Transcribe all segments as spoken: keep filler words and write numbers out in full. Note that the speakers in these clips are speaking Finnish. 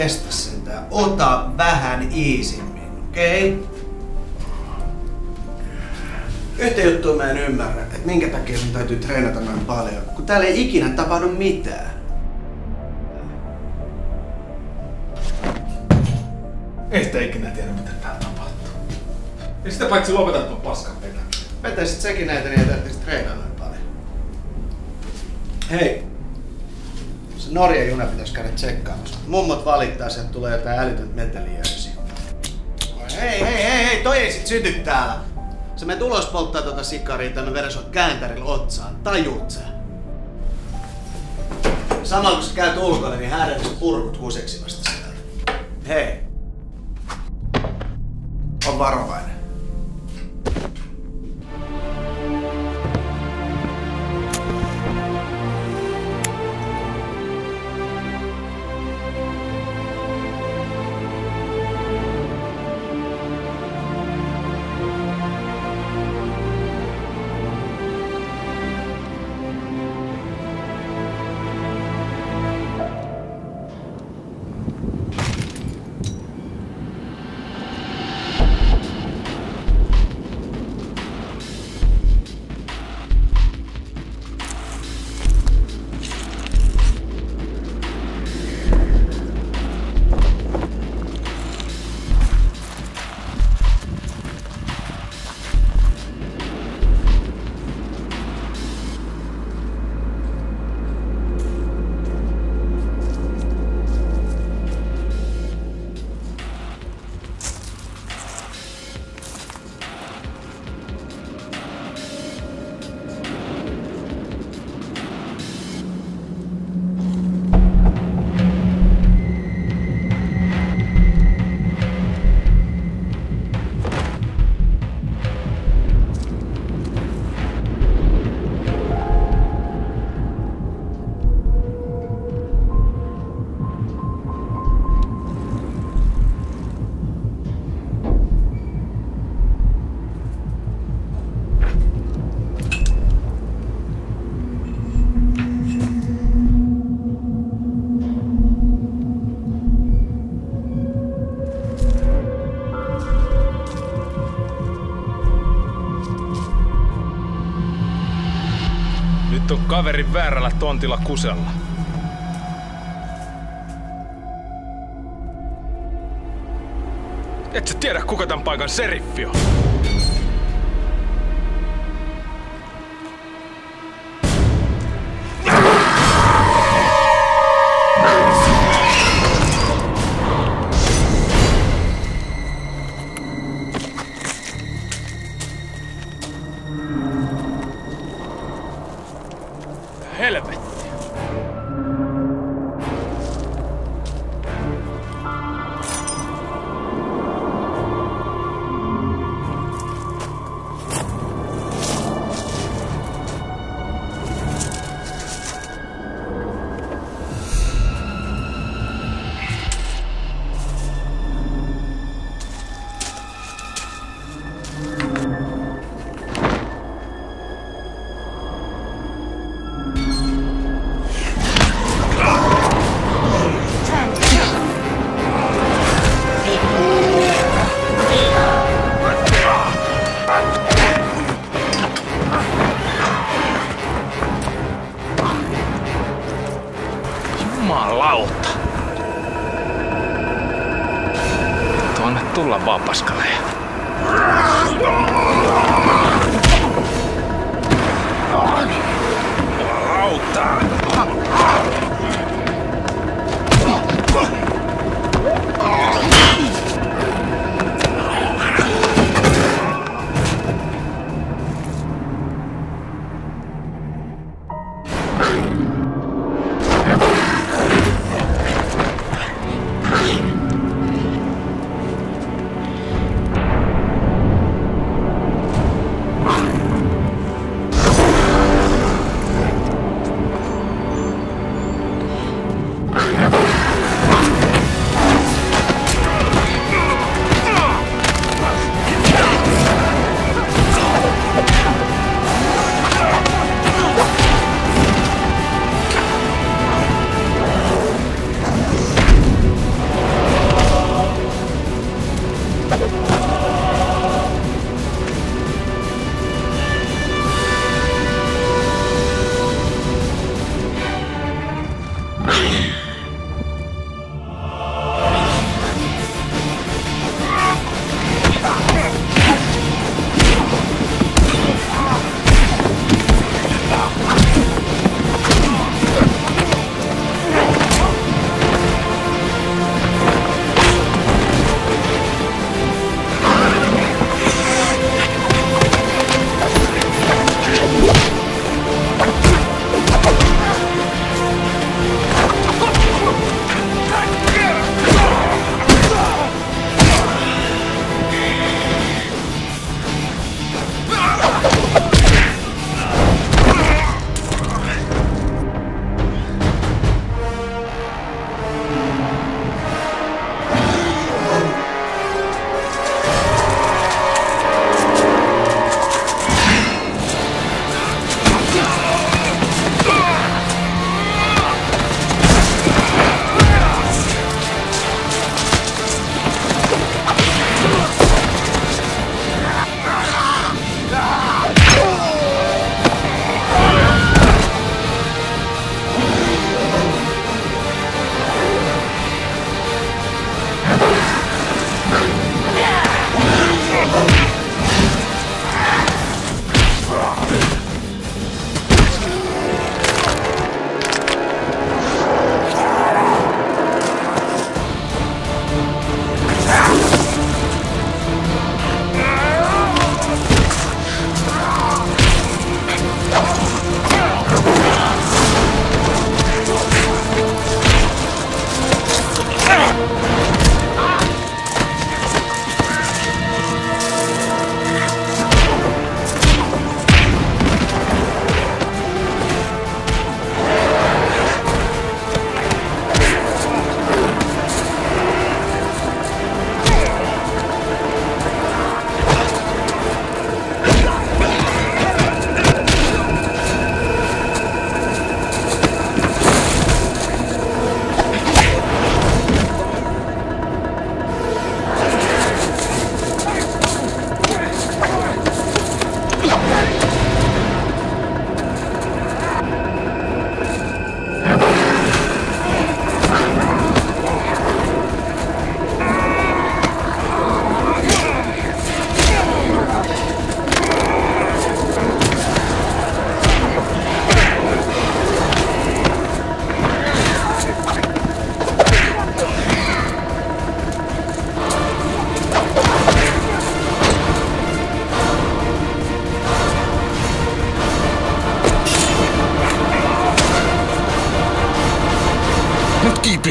kestä sentään. Ota vähän iisimmin, okei? Okay? Yhtä juttua mä en ymmärrä, että minkä takia sun täytyy treenata näin paljon, kun täällä ei ikinä tapahdu mitään. Ei sitä ikinä tiedä, mitä täällä tapahtuu. Ja sitä paitsi lopetat tuon paskan vetämään. Vetäisit säkin näitä, niin ei tarvitsisi treenaa noin paljon. Hei. Se Norjan juna pitäisi käydä tsekkaamassa. Mummot valittaa, että tulee jotain älytöntä metalliöisiä. Hei, hei, hei, hei, toi ei sit syty täällä. Sä menet ulos polttaa tota sikaria tai mä vedän sua kääntärillä otsaan. Tajuut sä? Samalla kun sä käyt ulkona, niin häädät sä purkut kuseksimasta sieltä. Hei. On varovainen. Nyt on kaverin väärällä tontilla kusella. Et sä tiedä, kuka tän paikan seriffi on? Helvetti! Jumalauta! Tuonne tulla vaan paskaleja. Jumalauta!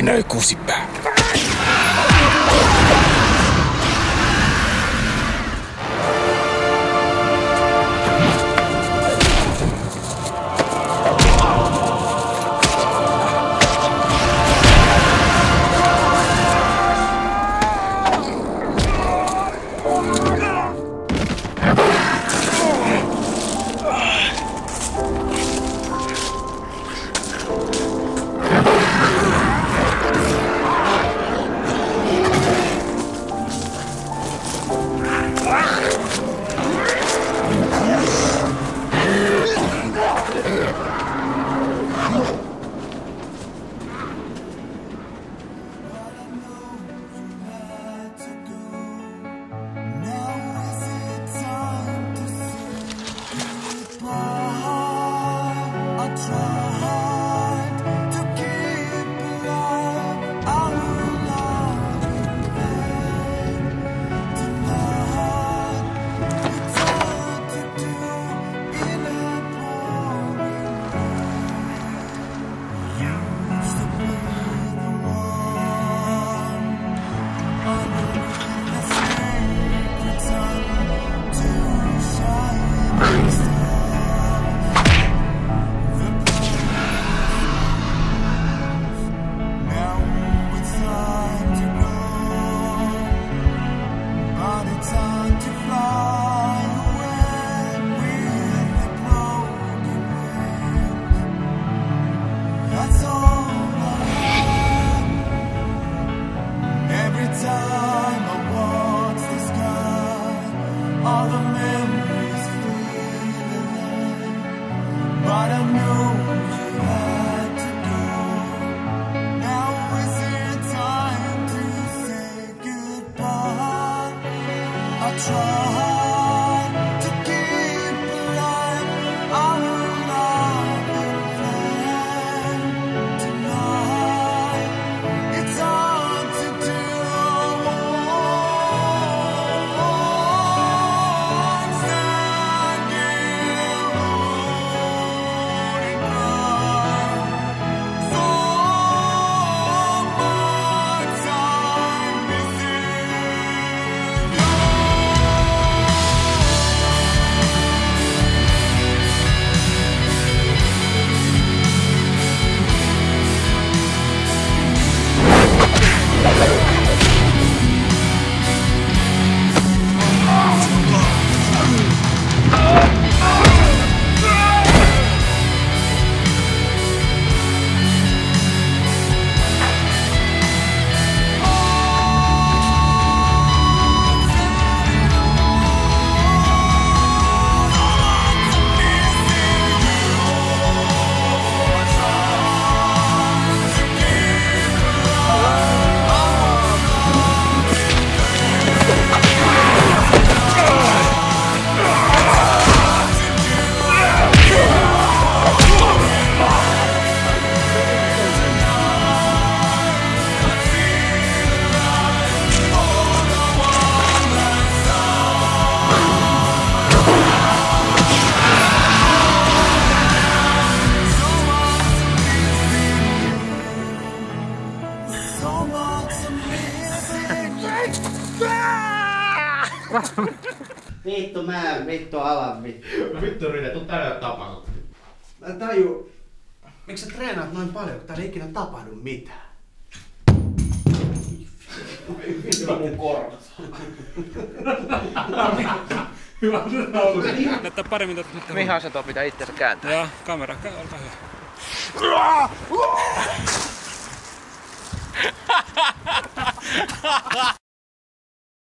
Epinöi kusipää. Vittu mä, vittu alan vittu. Vittu Rine, tuu tänne tapahtuu. Mä en taju, miksi sä treenaat noin paljon, kun täällä ei ikinä tapahdu mitään? Hyvä mun korvat. Hyvä nyt ollut. Näyttää paremmin tätä. Mihin asentoon pitää itseänsä kääntää? Joo, kamera, olkaa hyvä.